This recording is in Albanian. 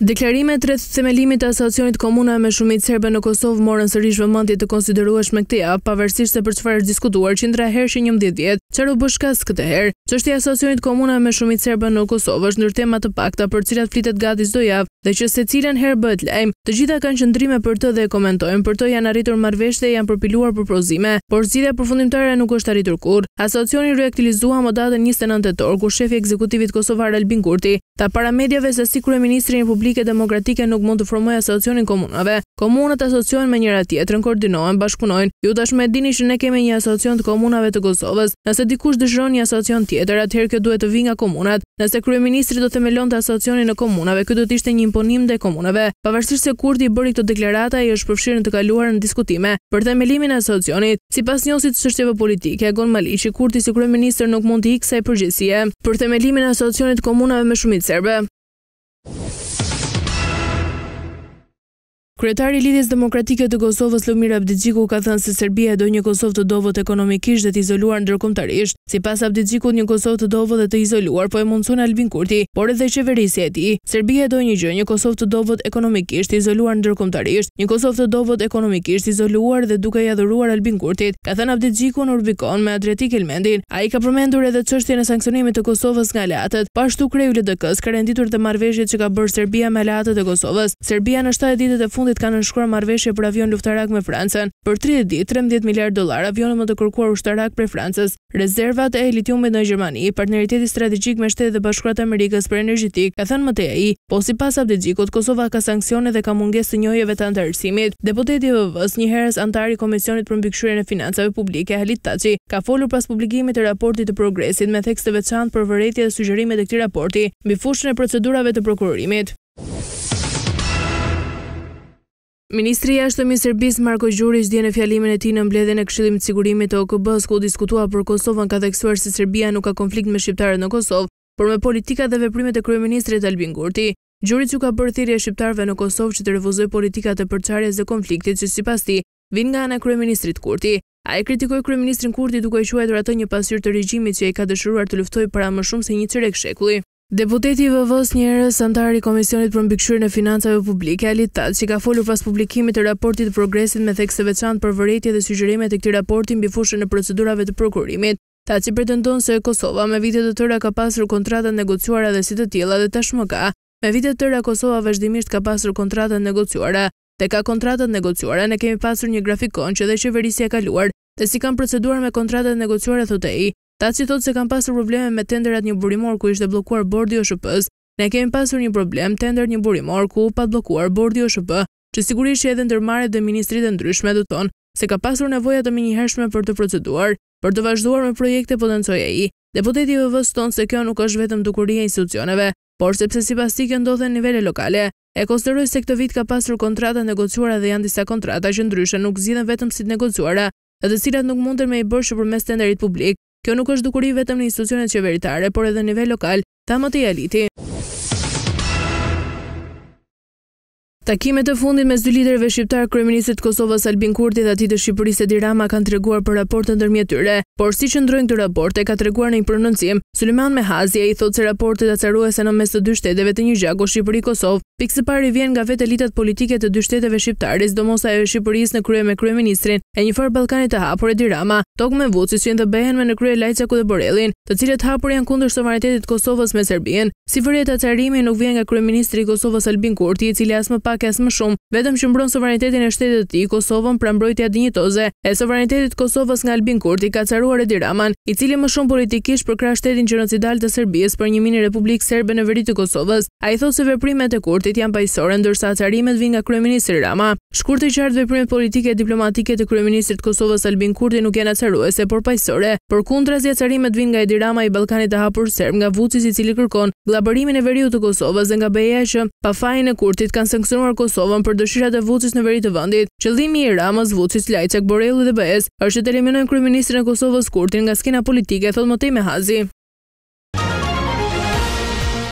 Deklarimet rreth themelimit të asociacionit komunave me shumicë serbe në Kosovë morën sërish vëmendje të konsiderueshme këtë javë, pavarësisht se për çfarë është diskutuar qindra herë që 11 vjet, çfarë u bë shkas këtë herë. Çështja e asociacionit komunave me shumicë serbe në Kosovë është ndër tema të pakta për të cilat flitet gati çdo javë dhe që secilën herë bëhet lajm. Të gjitha kanë qëndrime për të dhe e komentojnë. Për të janë arritur marrëveshje dhe janë përpiluar përpozime, por zgjidhja përfundimtare nuk është arritur kurrë. Asociacioni riaktivizua më datën 29 tetor, kur shefi i ekzekutivit kosovar Albin Kurti ta paramediave se si kryeministri i Republikës Demokratike nuk mund të formojë asociacionin komunave. Komunat asociohen me njëra tjetrën, koordinohen, bashkëpunojnë. Ju tashmë e dini që ne kemi një asociacion të komunave të Kosovës. Nëse dikush dëshiron një asociacion tjetër, atëherë kjo duhet të vijë nga komunat. Nëse kryeministri do themelonte asociacionin në komunave, ky do të ishte një imponim ndaj komunave. Pavarësisht se Kurti i bëri këtë deklarata, ai është përfshirë në të kaluarën diskutime për themelimin e asociacionit. Sipas njohusit të çështjeve politike, Agon Maliqi, Kurti si kryeministër nuk mund të ikë kësaj përgjegjësie për themelimin e asociacionit të komunave me shumicë serbe. Kryetari i Lidhjes Demokratike të Kosovës Lumir Abdixhiku ka thënë se Serbia do një Kosovë të dovët ekonomikisht dhe të izoluar ndërkombëtarisht. Sipas Abdixhikut, një Kosovë të dovët dhe të izoluar po e mundson Albin Kurti, por edhe qeverisja e tij. Serbia do një gjë, një Kosovë të dovët ekonomikisht, të izoluar ndërkombëtarisht, një Kosovë të dovët ekonomikisht, izoluar dhe duke i adhuruar Albin Kurtit, ka thënë Abdixhiku në Rubicon me Adriatik Elmendin. Ai ka përmendur edhe çështjen e sanksionimit të Kosovës nga aleatët. Po kreu LDK-s ka renditur të marrëveshjet që ka bërë Serbia me aleatët e Kosovës. Serbia në 7 ditët e fundit ka nënshkruar marrëveshje për avion luftarak me Francën. Për 30 ditë, 13 miliard dollar avionë më të kërkuar ushtarak prej Francës. Rezervat e litiumit në Gjermani, partneriteti strategjik me Shtetet e Bashkuara të Amerikës për energjetik, ka thënë më tej ai, po sipas Abdixhikut, Kosova ka sanksione dhe ka mungesë të njohjeve të antarësimit. Deputeti i VV-s, një herës antar i Komisionit për mbikëqyrjen e financave publike, Halit Taçi, ka folur pas publikimit të raportit të progresit me tekst të veçantë për vërejtje dhe sugjerimet e këtij raporti mbi fushën e procedurave të prokurorimit. Ministri i Jashtëm i Serbisë Marko Gjurić dje në fjalimin e tij në mbledhjen e Këshillit të Sigurimit të OKB-s ku diskutua për Kosovën ka theksuar se Serbia nuk ka konflikt me shqiptarët në Kosovë, por me politikat dhe veprimet e kryeministrit Albin Kurti. Gjurić u ka bërë thirrje shqiptarëve në Kosovë që të refuzojnë politikat e përçarjes dhe konfliktit që sipas tij vijnë nga ana e kryeministrit Kurti. Ai kritikoi kryeministrin Kurti duke i quajtur atë një pasqyrë të regjimit që ai ka dëshiruar të luftojë para më shumë se një çerek shekulli. Deputeti i VV-s, një herës antar i Komisionit për mbikëqyrjen e financave publike, Halit Taçi, ka folur pas publikimit të raportit të progresit me tekst të veçantë për vërejtje dhe sugjerimet e këtij raporti mbi fushën e procedurave të prokurimit. Taçi pretendon se Kosova me vite të tëra ka pasur kontrata negociuara dhe si të tilla dhe tashmë ka. Me vite të tëra Kosova vazhdimisht ka pasur kontrata negociuara. Dhe ka kontratat negociuara, ne kemi pasur një grafikon që dhe qeverisja e kaluar dhe si kanë proceduar me kontratat negociuara, thotë ai. Taçi thotë se kanë pasur probleme me tenderat një burimor ku ishte bllokuar bordi OSHP-s. Ne kemi pasur një problem tender një burimor ku pa bllokuar bordi OSHP, që sigurisht edhe ndërmarrjet dhe ministritë e ndryshme do thonë se ka pasur nevoja të menjëhershme për të proceduar, për të vazhduar me projekte, potencoi ai. Deputeti i VV-s thonë se kjo nuk është vetëm dukuria e institucioneve, por sepse sipas tij kjo ndodhet në nivele lokale. E konsideroi se këtë vit ka pasur kontrata negociuara dhe janë disa kontrata që ndryshe nuk zgjidhen vetëm si të negociuara, dhe të cilat nuk munden me i bërë përmes tenderit publik. Kjo nuk është dukuri vetëm në institucionet qeveritare, por edhe në nivel lokal, tha më tej Haliti. Takimet e fundit mes dy liderëve shqiptar, kryeministrit të Kosovës Albin Kurti dhe atij të Shqipërisë Edi Rama kanë treguar për raporte ndërmjet tyre, por si qëndrojnë këto raporte ka treguar në një prononcim Sulejman Mehazi, ai thotë se raportet acaruese në mes të dy shteteve të një gjaku Shqipëri-Kosovë. Pikë së pari vjen nga vetë elitat politike të dy shteteve shqiptare, sidomos ajo e Shqipërisë në krye me kryeministrin e një farë Ballkanit të hapur Edi Rama, tokë me Vučić që të bëhen me në krye Lajçaku dhe Borellin, të cilët hapur janë kundër sovranitetit të Kosovës me Serbinë. Si vërtet acarimi nuk vjen nga kryeministri i Kosovës Albin Kurti, i cili as më pak as më shumë vetëm që mbron sovranitetin e shtetit të tij, Kosovën, pra mbrojtja dinjitoze e sovranitetit të Kosovës nga Albin Kurti ka acaruar Edi Raman, i cili më shumë politikisht përkrah shtetin gjenocidal të Serbisë për një mini republikë serbe në veri të Kosovës. Ai thotë se veprimet e Kurtit janë paqësore, ndërsa acarimet vijnë nga kryeministri Rama. Shkurt e qartë, veprimet politike e diplomatike të kryeministrit të Kosovës Albin Kurti nuk janë acaruese, por paqësore. Përkundrazi, acarimet vijnë nga Edi Rama i Ballkanit të hapur serb, nga Vučić, i cili kërkon vllabërimin e veriut të Kosovës dhe nga BE-ja që pa fajin e Kurtit kanë sanksionuar Kosovën për dëshirat e Vučić në veri të vendit. Qëllimi i Ramës, Vučić, Lajçak, Borelli dhe BE-s është të eliminojnë kryeministrin e Kosovës Kurtin nga skena politike, thotë më tej Mehazi.